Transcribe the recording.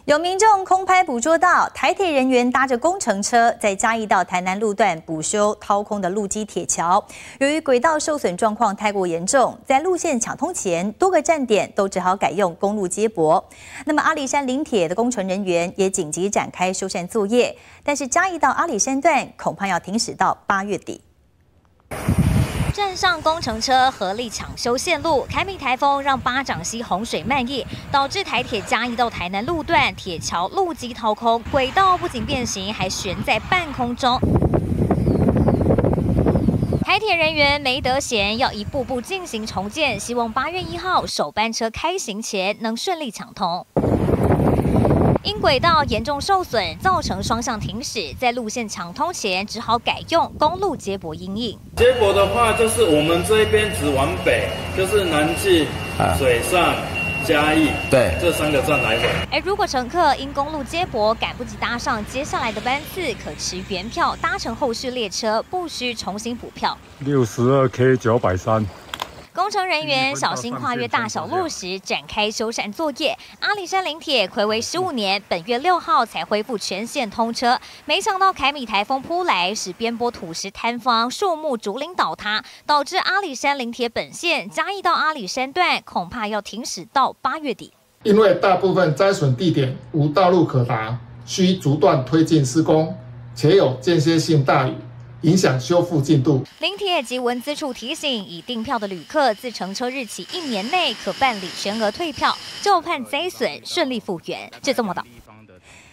有民众空拍捕捉到台铁人员搭着工程车在嘉义到台南路段补修掏空的路基铁桥，由于轨道受损状况太过严重，在路线抢通前，多个站点都只好改用公路接驳。那么阿里山林铁的工程人员也紧急展开修缮作业，但是嘉义到阿里山段恐怕要停驶到8月底。 站上工程车合力抢修线路，凯米台风让八掌溪洪水漫溢，导致台铁嘉义到台南路段铁桥路基掏空，轨道不仅变形，还悬在半空中。台铁人员没得闲，要一步步进行重建，希望8月1号首班车开行前能顺利抢通。 因轨道严重受损，造成双向停驶，在路线抢通前，只好改用公路接驳因应。 接驳的话，就是我们这一边只往北，就是南进、水上、嘉义，对，这3个站来回。 而如果乘客因公路接驳赶不及搭上接下来的班次，可持原票搭乘后续列车，不需重新补票。 62K 930。 工程人员小心跨越大小路时展开修缮作业。阿里山林铁睽违15年，本月6号才恢复全线通车。没想到凯米台风扑来，使边坡土石坍方、树木竹林倒塌，导致阿里山林铁本线嘉义到阿里山段恐怕要停驶到8月底。 因为大部分灾损地点无道路可达，需逐段推进施工，且有间歇性大雨。 影响修复进度。 林铁及文资处提醒，已订票的旅客自乘车日起1年内可办理全额退票，就盼灾损顺利复原。这报道。